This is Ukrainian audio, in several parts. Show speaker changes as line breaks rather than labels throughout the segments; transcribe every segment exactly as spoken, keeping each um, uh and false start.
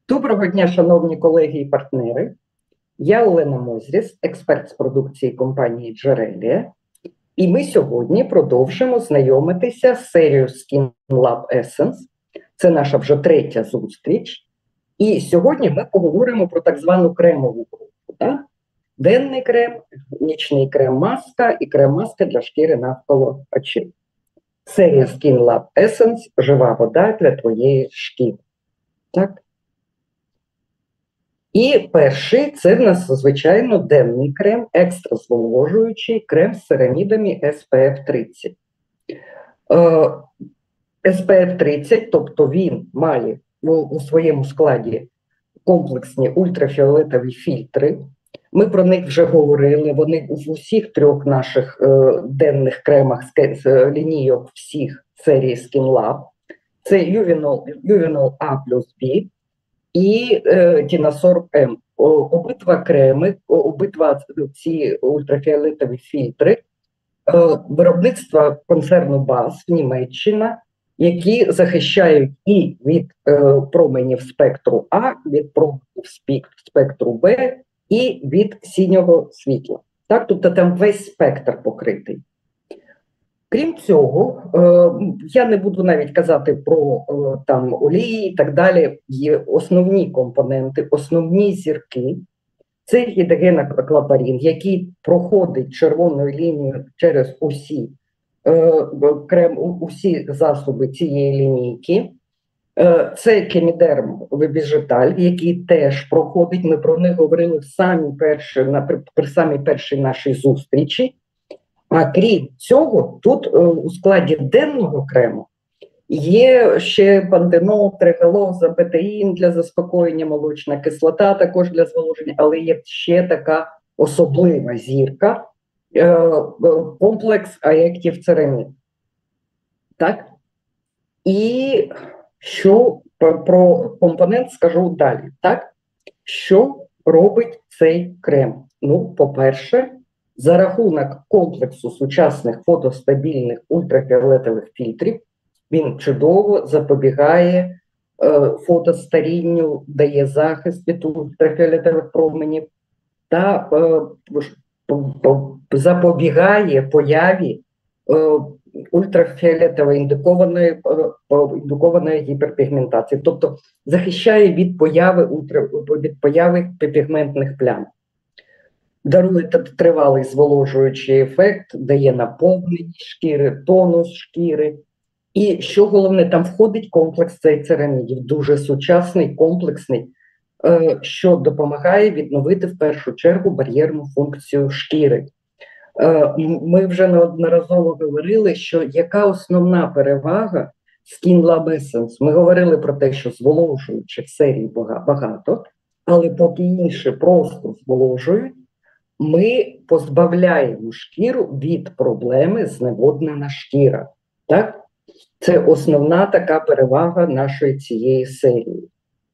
Доброго дня, шановні колеги і партнери. Я Олена Мозріс, експерт з продукції компанії Джерелія. І ми сьогодні продовжимо знайомитися з серією Skin Lab Essence. Це наша вже третя зустріч. І сьогодні ми поговоримо про так звану кремову групу. Так? Денний крем, нічний крем-маска і крем-маска для шкіри навколо очей. Серія Skin Lab Essence – жива вода для твоєї шкіри. Так? І перший – це в нас, звичайно, денний крем, екстра зволожуючий крем з церамідами ес пі еф тридцять. ес пі еф тридцять, тобто він має у своєму складі комплексні ультрафіолетові фільтри. Ми про них вже говорили, вони в усіх трьох наших е, денних кремах з, з лінійок всіх серії Skin Lab. Це Ювенол А плюс Б і е, Тінасорб М. Обидва креми, обидва ці ультрафіолетові фільтри е, виробництва концерну БАСФ Німеччина, які захищають і від е, променів спектру А, від променів спектру Б і від синього світла. Так, тобто там весь спектр покритий. Крім цього, я не буду навіть казати про там олії і так далі, є основні компоненти, основні зірки. Це гідроген-аквапарин, який проходить червоною лінією через усі, крем, усі засоби цієї лінійки. Це Кемідерм Вебіжеталь, який теж проходить, ми про них говорили в самі перші, на, при, при самій першій нашій зустрічі. А крім цього, тут е, у складі денного крему є ще пантенол, тригелоза, бетаїн для заспокоєння, молочна кислота також для зволоження, але є ще така особлива зірка, е, комплекс Аектів Церамід. Так? І що про, про компонент скажу далі. Так? Що робить цей крем? Ну, по-перше, за рахунок комплексу сучасних фотостабільних ультрафіолетових фільтрів він чудово запобігає е, фотостарінню, дає захист від ультрафіолетових променів та е, запобігає появі е, ультрафіолетової індукованої, е, індукованої гіперпігментації, тобто захищає від появи, ультра, від появи пігментних плям. Дарує тривалий зволожуючий ефект, дає наповнення шкіри, тонус шкіри. І, що головне, там входить комплекс цей церамідів, дуже сучасний, комплексний, що допомагає відновити в першу чергу бар'єрну функцію шкіри. Ми вже неодноразово говорили, що яка основна перевага Skin Lab Essence. Ми говорили про те, що зволожуючих серій багато, але поки інші просто зволожують, ми позбавляємо шкіру від проблеми зневоднена шкіра. Так? Це основна така перевага нашої цієї серії.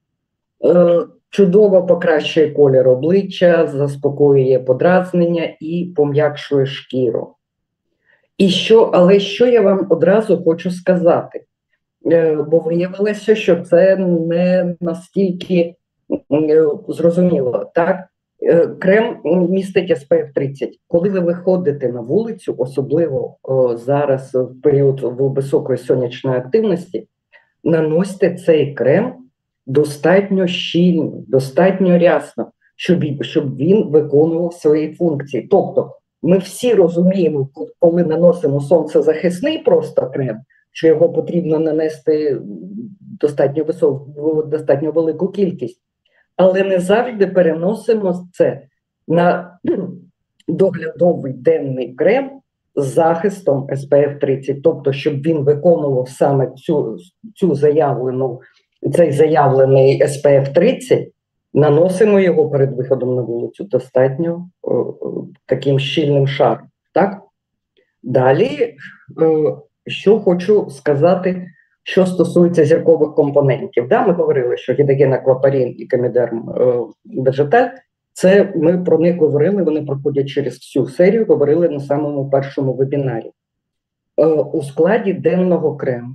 Е, чудово покращує колір обличчя, заспокоює подразнення і пом'якшує шкіру. І що, але що я вам одразу хочу сказати? Е, бо виявилося, що це не настільки е, зрозуміло. Так? Крем містить ес пі еф тридцять. Коли ви виходите на вулицю, особливо о, зараз в період високої сонячної активності, наносьте цей крем достатньо щільно, достатньо рясно, щоб, щоб він виконував свої функції. Тобто ми всі розуміємо, коли наносимо сонцезахисний просто крем, що його потрібно нанести достатньо високу, достатньо велику кількість. Але не завжди переносимо це на доглядовий денний крем з захистом ес пі еф тридцять, тобто, щоб він виконував саме цю, цю заявлену, цей заявлений ес пі еф тридцять, наносимо його перед виходом на вулицю достатньо о, о, таким щільним шаром. Так? Далі, о, що хочу сказати, що стосується зіркових компонентів. Да, ми говорили, що гідроген-аквапарин і Кемідерм Вебіжеталь, це ми про них говорили, вони проходять через всю серію, говорили на самому першому вебінарі. Е, у складі денного крему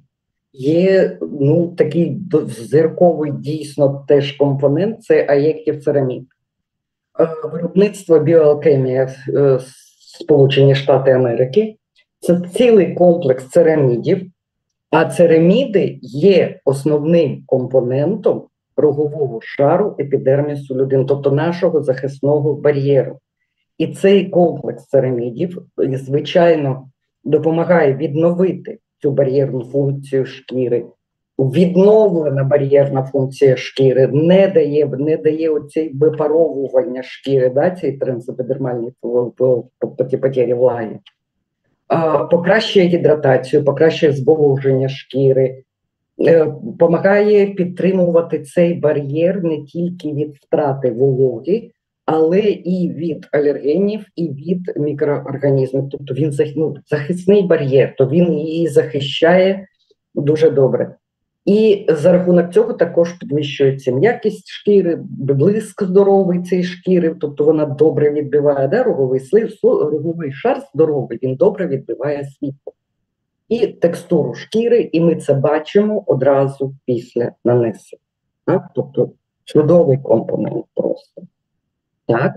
є ну, такий до- зірковий дійсно теж компонент – це аєктів церамід. Е, Виробництво біоалхемія е, Сполучені Штати Америки – це цілий комплекс церамідів, а цераміди є основним компонентом рогового шару епідермісу людини, тобто нашого захисного бар'єру. І цей комплекс церамідів, звичайно, допомагає відновити цю бар'єрну функцію шкіри. Відновлена бар'єрна функція шкіри не дає не дає оцей випаровування шкіри, да, цій трансепідермальній потері влаги. Покращує гідратацію, покращує зволоження шкіри, допомагає підтримувати цей бар'єр не тільки від втрати вологи, але і від алергенів, і від мікроорганізмів. Тобто він ну, захисний бар'єр, то він її захищає дуже добре. І за рахунок цього також підвищується м'якість шкіри, блиск здоровий цієї шкіри, тобто вона добре відбиває, да, роговий слив, роговий шар здоровий, він добре відбиває світло. І текстуру шкіри, і ми це бачимо одразу після нанесення. Так? Тобто чудовий компонент просто. Так?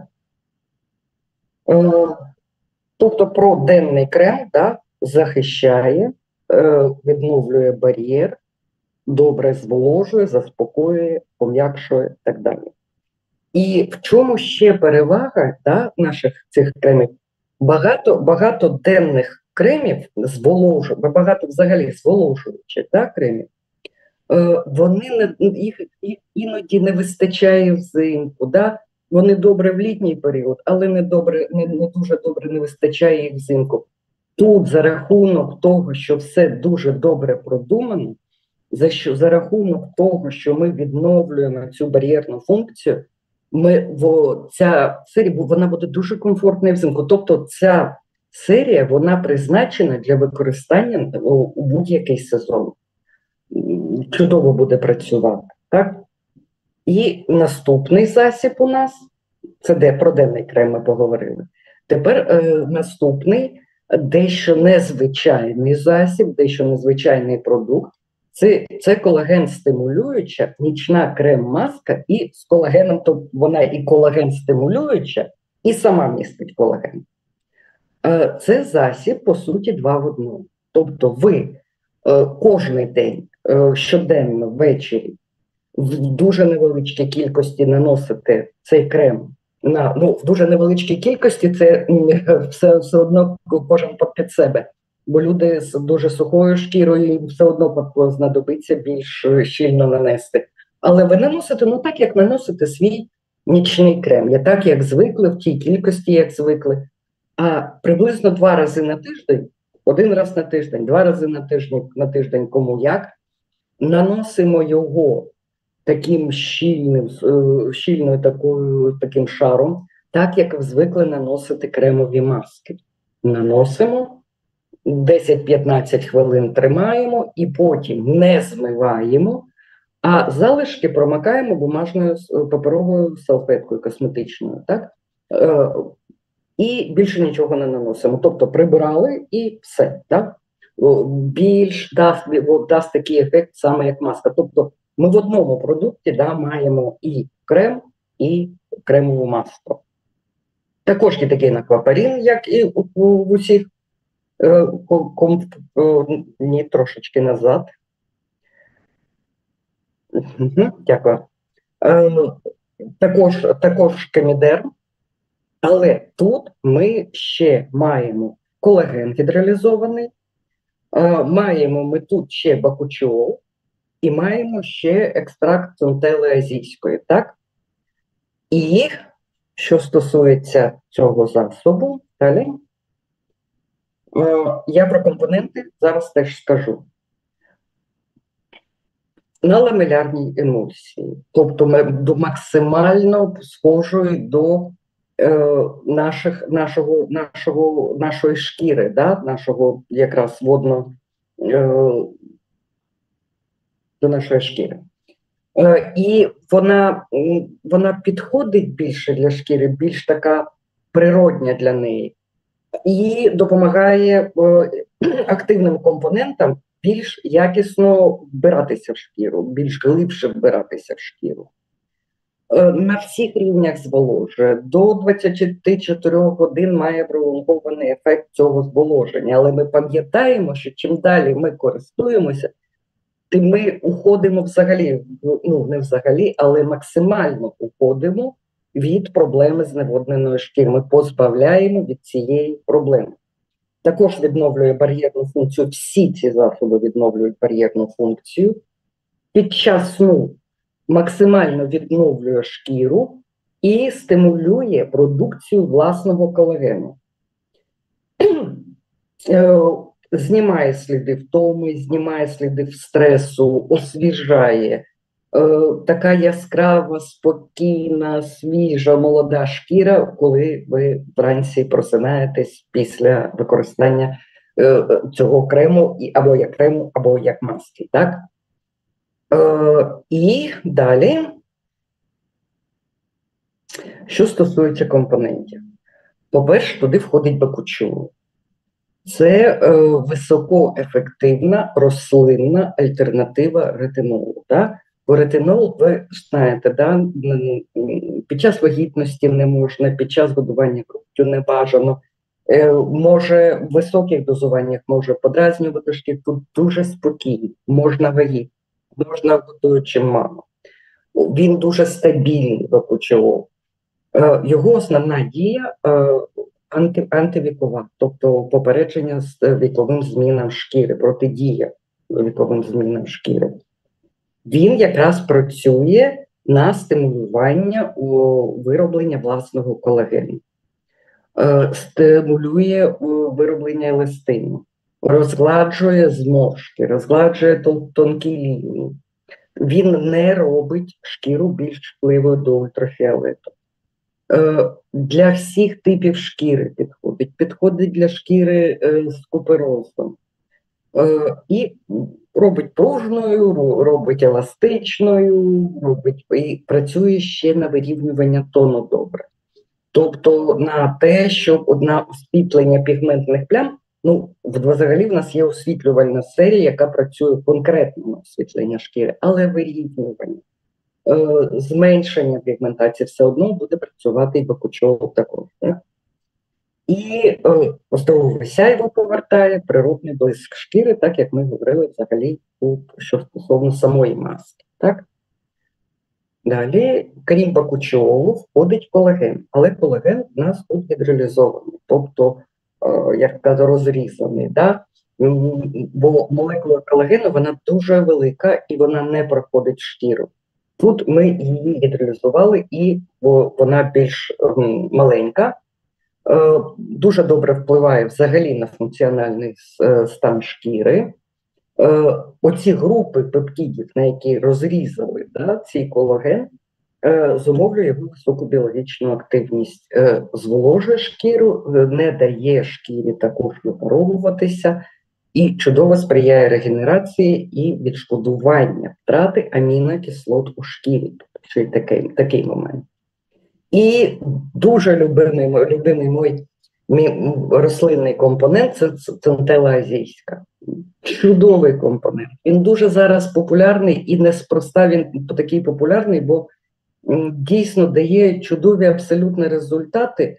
Е, тобто проденний крем, да, захищає, е, відновлює бар'єр, добре зволожує, заспокоює, пом'якшує і так далі. І в чому ще перевага, да, наших цих кремів? Багато, багато денних кремів зволожують, багато взагалі зволожуючих, да, кремів, е, вони не, їх, їх іноді не вистачає взимку, да? Вони добре в літній період, але не, добре, не, не дуже добре не вистачає їх взимку. Тут за рахунок того, що все дуже добре продумано, за, що, за рахунок того, що ми відновлюємо цю бар'єрну функцію, ми, в, ця серія вона буде дуже комфортною взимку. Тобто ця серія вона призначена для використання у, у будь-який сезон. Чудово буде працювати. Так? І наступний засіб у нас, це де про денний крем ми поговорили. Тепер е, наступний, дещо незвичайний засіб, дещо незвичайний продукт. Це, це колаген-стимулююча нічна крем-маска і з колагеном, то вона і колаген-стимулююча, і сама містить колаген. Е, це засіб, по суті, два в одному. Тобто ви е, кожний день, е, щоденно, ввечері, в дуже невеличкій кількості наносите цей крем, на, ну, в дуже невеличкій кількості це все, все одно кожен під себе. Бо люди з дуже сухою шкірою все одно знадобиться більш щільно нанести. Але ви наносите, ну так, як наносите свій нічний крем. Я так, як звикли, в тій кількості, як звикли. А приблизно два рази на тиждень, один раз на тиждень, два рази на тиждень, на тиждень кому як, наносимо його таким щільним, щільною такою, таким шаром, так, як звикли наносити кремові маски. Наносимо, десять-п'ятнадцять хвилин тримаємо і потім не змиваємо, а залишки промикаємо бумажною паперовою салфеткою косметичною, так? Е, і більше нічого не наносимо. Тобто прибирали і все, так? Більш дасть, дасть такий ефект саме як маска. Тобто ми в одному продукті, да, маємо і крем, і кремову маску. Також є такий аквапарин, як і у, у, у усіх. Е, ком, е, ні, трошечки назад. Угу, дякую. Е, також, також Комідерм, але тут ми ще маємо колаген гідролізований, е, маємо ми тут ще бакучол, і маємо ще екстракт центели азійської, так? І що стосується цього засобу, далі, я про компоненти зараз теж скажу. На ламелярній емульсії, тобто до максимально схожої до е, наших, нашого, нашого, нашої шкіри, да? Нашого якраз водно, е, до нашої шкіри. Е, і вона, вона підходить більше для шкіри, більш така природня для неї. І допомагає е, активним компонентам більш якісно вбиратися в шкіру, більш глибше вбиратися в шкіру. Е, На всіх рівнях зволожує. До двадцяти чотирьох годин має пролонгований ефект цього зволоження. Але ми пам'ятаємо, що чим далі ми користуємося, тим ми уходимо взагалі, ну не взагалі, але максимально уходимо від проблеми зневодненої шкіри. Ми позбавляємо від цієї проблеми. Також відновлює бар'єрну функцію. Всі ці засоби відновлюють бар'єрну функцію. Під час сну максимально відновлює шкіру і стимулює продукцію власного колагену. Знімає сліди втоми, знімає сліди стресу, освіжає. Така яскрава, спокійна, свіжа, молода шкіра, коли ви вранці просинаєтесь після використання цього крему, або як крему, або як маски. Так? І далі, що стосується компонентів. По-перше, туди входить бакучу. Це е, високоефективна рослинна альтернатива ретинолу. Да? Бо ретинол, ви знаєте, да? Під час вагітності не можна, під час годування груддю не бажано. Е, може, в високих дозуваннях може подразнювати шкірку, дуже спокійно, можна вагітно, можна годуючи маму. Він дуже стабільний бакучу. Е, його основна дія е, Анти, антивікова, тобто попередження з віковим змінам шкіри, протидія віковим змінам шкіри. Він якраз працює на стимулювання вироблення власного колагену, стимулює вироблення еластину, розгладжує зморшки, розгладжує тонкі лінії. Він не робить шкіру більш чутливою до ультрафіолету. Для всіх типів шкіри підходить. Підходить для шкіри з куперозом. І робить пружною, робить еластичною, робить, і працює ще на вирівнювання тону добре. Тобто на те, щоб на освітлення пігментних плям, ну, взагалі в нас є освітлювальна серія, яка працює конкретно на освітлення шкіри, але вирівнювання. Зменшення пігментації все одно буде працювати і бакучол також. Так? І здорове сяйво повертає, природний блиск шкіри, так як ми говорили взагалі, що стосовно самої маски. Так? Далі, крім бакучолу, входить колаген, але колаген в нас тут гідролізований, тобто, як кажу, розрізаний. Да? Бо молекула колагену, вона дуже велика і вона не проходить шкіру. Тут ми її гідролізували, і вона більш м, маленька, е, дуже добре впливає взагалі на функціональний стан шкіри. Е, оці групи пептидів, на які розрізали да, цей колаген, е, зумовлює його високу біологічну активність, е, зволожує шкіру, не дає шкірі також випаровуватися, і чудово сприяє регенерації і відшкодування втрати амінокислот у шкірі. Ще й такий, такий момент. І дуже любимий, любимий мій, мій рослинний компонент – це центела азійська. Чудовий компонент. Він дуже зараз популярний, і неспроста він такий популярний, бо дійсно дає чудові абсолютні результати.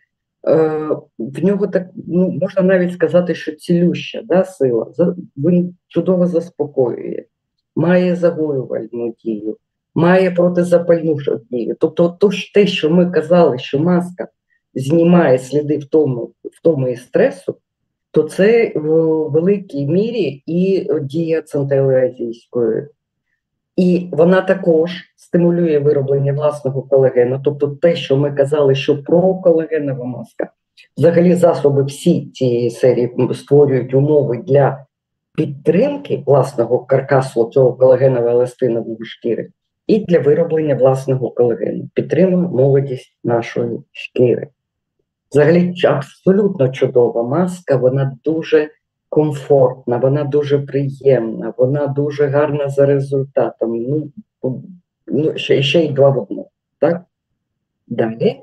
В нього так, ну, можна навіть сказати, що цілюща да, сила. Він чудово заспокоює, має загоювальну дію, має протизапальну дію. Тобто то, те, що ми казали, що маска знімає сліди втому, втоми і стресу, то це в великій мірі і дія центели азійської. І вона також стимулює вироблення власного колагену. Тобто те, що ми казали, що проколагенова маска, взагалі засоби всі цієї серії створюють умови для підтримки власного каркасу цього колагеново-еластинової шкіри і для вироблення власного колагену. Підтримує молодість нашої шкіри. Взагалі абсолютно чудова маска, вона дуже комфортна, вона дуже приємна, вона дуже гарна за результатом. Ну, ну ще, ще й два в одному. Так? Далі.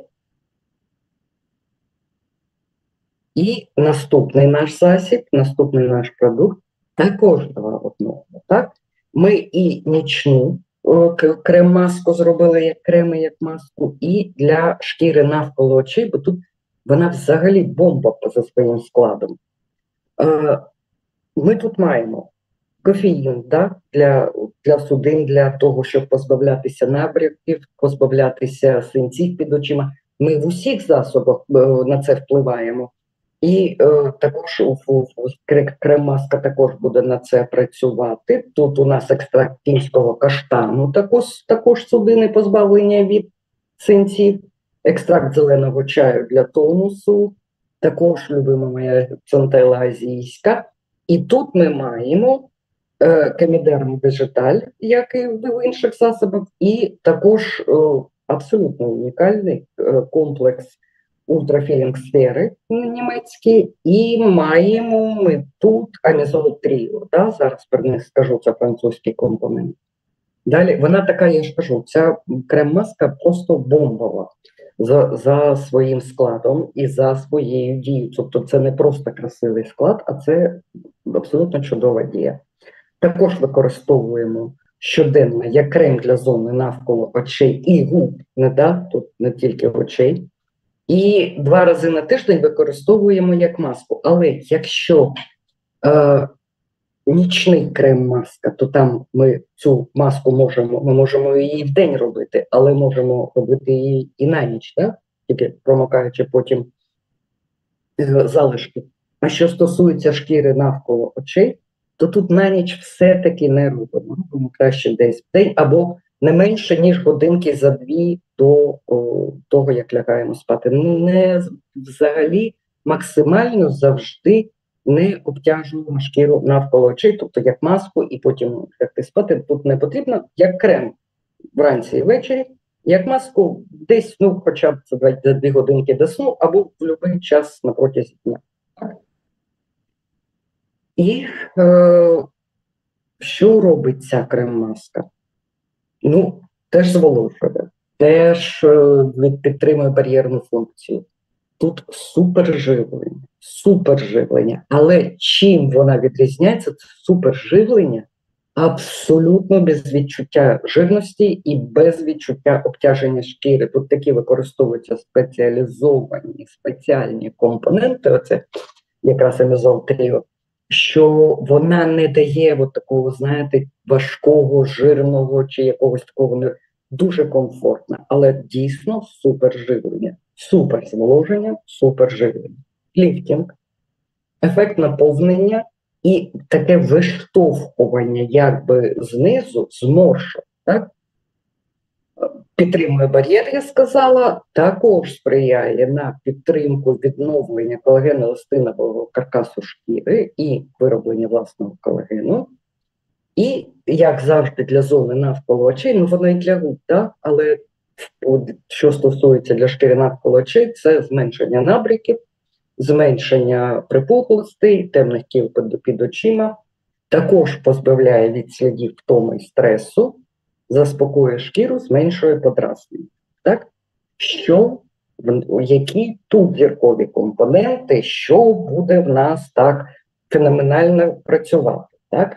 І наступний наш засіб, наступний наш продукт Також два в одному. Так? Ми і нічну крем-маску зробили як креми, як маску, і для шкіри навколо очей, бо тут вона взагалі бомба за своїм складом. Ми тут маємо кофеїн, да, для, для судин, для того, щоб позбавлятися набряків, позбавлятися синців під очима. Ми в усіх засобах на це впливаємо. І е, також крем-маска також буде на це працювати. Тут у нас екстракт фінського каштану, також, також судини позбавлення від синців, екстракт зеленого чаю для тонусу, також любима моя центела азійська. І тут ми маємо е, Кемідерм Вежеталь, як і в інших засобах, і також е, абсолютно унікальний е, комплекс ультрафілінг сфери німецькі, і маємо ми тут амізол тріо. Да? Зараз про них скажу, це французький компонент. Далі, вона така, я ж кажу, ця крем-маска просто бомбова за, за своїм складом і за своєю дією. Тобто це не просто красивий склад, а це абсолютно чудова дія. Також використовуємо щоденно як крем для зони навколо очей і губ, не да, тут не тільки очей. І два рази на тиждень використовуємо як маску. Але якщо е, нічний крем-маска, то там ми цю маску можемо, ми можемо її в день робити, але можемо робити її і на ніч, так? Тільки промокаючи потім е, залишки. А що стосується шкіри навколо очей, то тут на ніч все-таки не робимо. Тому краще десь в день або не менше, ніж годинки за дві до о, того, як лягаємо спати. Не взагалі максимально завжди не обтяжуємо шкіру навколо очей, тобто як маску, і потім лягти спати. Тут не потрібно, як крем вранці і ввечері, як маску десь, ну, хоча б за дві годинки до сну, або в будь-який час на протязі дня. І е, що робить ця крем-маска? Ну, теж зволожує, теж е, підтримує бар'єрну функцію. Тут суперживлення, суперживлення. Але чим вона відрізняється? Це суперживлення абсолютно без відчуття жирності і без відчуття обтяження шкіри. Тут такі використовуються спеціалізовані, спеціальні компоненти, оце якраз амізол тріо, що вона не дає от такого, знаєте, важкого, жирного чи якогось такого, дуже комфортна, але дійсно суперживлення, суперзволоження, суперживлення. Ліфтінг, ефект наповнення і таке виштовхування якби знизу, зморшок, так? Підтримує бар'єр, я сказала, також сприяє на підтримку відновлення колагено-еластинового каркасу шкіри і вироблення власного колагену. І, як завжди, для зони навколо очей, ну воно і для губ, да? Але що стосується для шкіри навколо очей, це зменшення набряків, зменшення припухлостей, темних кіл під, під очима, також позбавляє від слідів втоми і стресу, заспокоює шкіру, зменшує подразнення. Так? Що, які тут зіркові компоненти, що буде в нас так феноменально працювати? Так?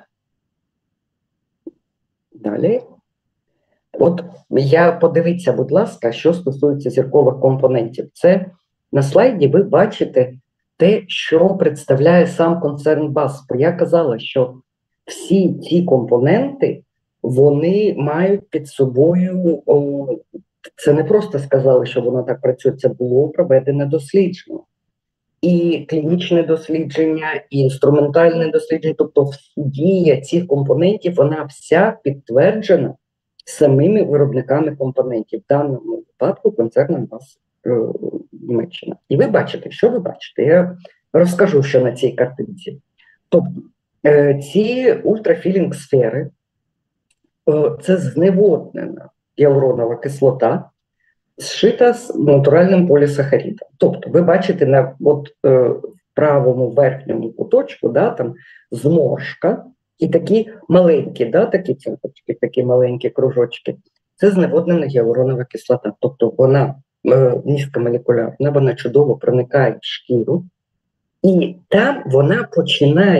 Далі. От я подивіться, будь ласка, що стосується зіркових компонентів. Це на слайді ви бачите те, що представляє сам концерн БАСФ. Я казала, що всі ці компоненти, вони мають під собою, о, це не просто сказали, що воно так працює, це було проведене дослідження. І клінічне дослідження, і інструментальне дослідження, тобто дія цих компонентів, вона вся підтверджена самими виробниками компонентів, в даному випадку концерном БАСФ Німеччина. І ви бачите, що ви бачите? Я розкажу, що на цій картинці. Тобто ці ультрафілінг сфери, це зневоднена гіалуронова кислота, зшита з натуральним полісахаридом. Тобто, ви бачите на от, е, в правому верхньому куточку, да, там зморшка і такі маленькі, да, такі цяточки, такі маленькі кружочки. Це зневоднена гіалуронова кислота. Тобто вона е, низькомолекулярна, вона чудово проникає в шкіру, і там вона починає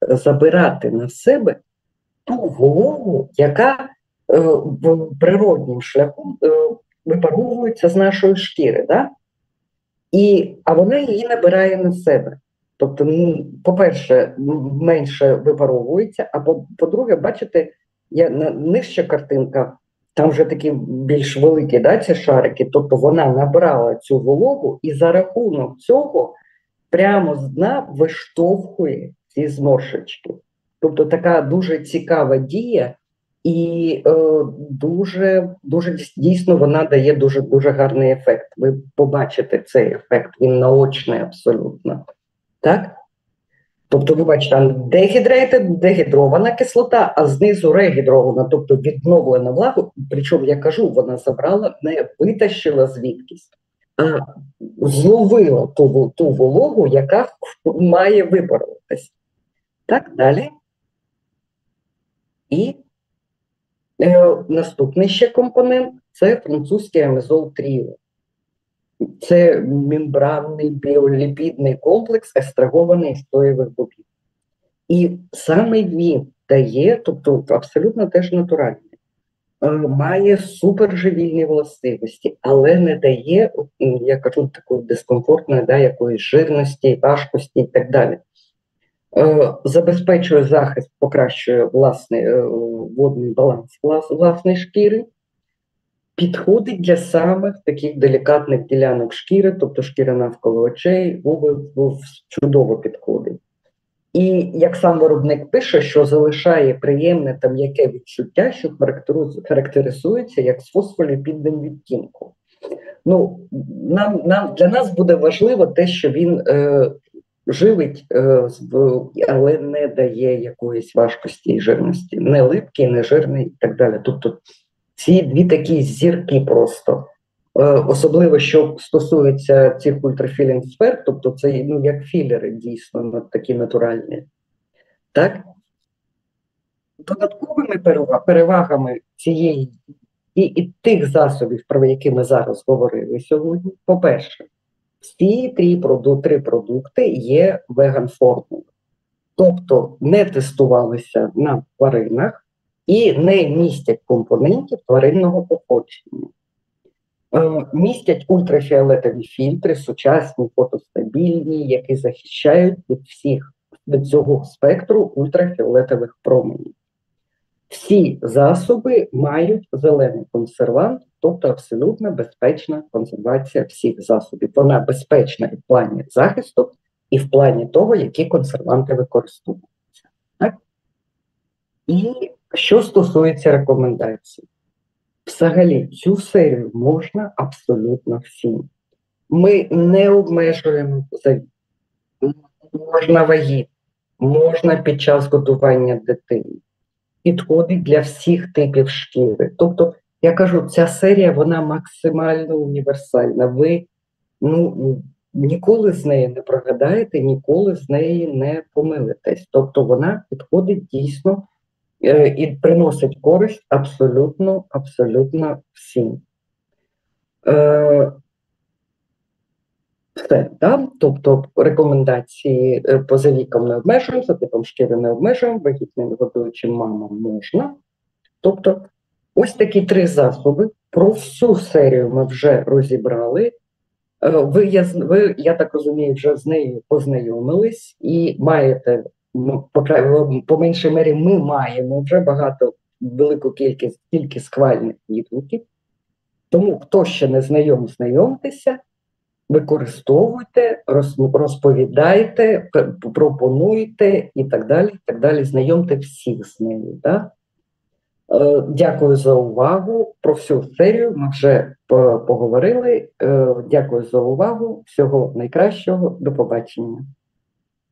забирати на себе ту вологу, яка е, в природнім шляхом е, випаровується з нашої шкіри. Да? І, а вона її набирає на себе. Тобто, ну, по-перше, менше випаровується, а по-друге, бачите, я, на, нижча картинка, там вже такі більш великі, да, ці шарики, тобто вона набрала цю вологу і за рахунок цього прямо з дна виштовхує ці зморшечки. Тобто така дуже цікава дія, і е, дуже, дуже дійсно вона дає дуже, дуже гарний ефект. Ви побачите цей ефект, він наочний абсолютно. Так? Тобто, ви бачите, там дегідрейтед, дегідрована кислота, а знизу регідрована, тобто відновлена влагу, причому, я кажу, вона забрала, не витащила звідкись, а зловила ту, ту вологу, яка має випаруватись. Так, далі. І е, наступний ще компонент – це французький амізол тріо. Це мембранний біоліпідний комплекс екстрагований з соєвих бобів. І саме він дає, тобто абсолютно теж натуральний, має суперживільні властивості, але не дає, я кажу, такої дискомфортної, да, якоїсь жирності, важкості і так далі. Забезпечує захист, покращує власний водний баланс власної шкіри, підходить для самих таких делікатних ділянок шкіри, тобто шкіра навколо очей, губи чудово підходить. І як сам виробник пише, що залишає приємне та м'яке відчуття, що характеризується як з фосфоліпідним відтінком. Ну, нам, нам, для нас буде важливо те, що він е, живить, е, але не дає якоїсь важкості і жирності. Не липкий, не жирний і так далі. Тобто ці дві такі зірки просто. Е, особливо, що стосується цих ультрафілінг сфер, тобто це, ну, як філери дійсно такі натуральні. Так? Додатковими перевагами цієї і, і тих засобів, про які ми зараз говорили сьогодні, по-перше, всі три, три продукти є веган-формою. Тобто не тестувалися на тваринах і не містять компонентів тваринного походження. Е, містять ультрафіолетові фільтри, сучасні, фотостабільні, які захищають від всіх, від цього спектру ультрафіолетових променів. Всі засоби мають зелений консервант, тобто абсолютно безпечна консервація всіх засобів. Вона безпечна і в плані захисту, і в плані того, які консерванти використовуються. Так? І що стосується рекомендацій. Взагалі, цю серію можна абсолютно всім. Ми не обмежуємо завіт. Можна вагіт, можна під час готування дитини. Підходить для всіх типів шкіри. Тобто, я кажу, ця серія, вона максимально універсальна. Ви, ну, ніколи з неї не прогадаєте, ніколи з неї не помилитесь. Тобто, вона підходить дійсно е, і приносить користь абсолютно, абсолютно всім. Е, Все, да? Тобто рекомендації поза віком не обмежуємо, за типом шкіри не обмежуємо, вагітним годуючим мамам можна. Тобто ось такі три засоби. Про всю серію ми вже розібрали. Ви, я, ви, я так розумію, вже з нею познайомились і маєте, по, по меншій мері ми маємо вже багато, велику кількість, кількість схвальних відгуків. Тому хто ще не знайом, знайомтеся. Використовуйте, розповідайте, пропонуйте і так далі, і так далі. Знайомте всіх з нею. Да? Дякую за увагу. Про всю серію ми вже поговорили. Дякую за увагу. Всього найкращого. До побачення.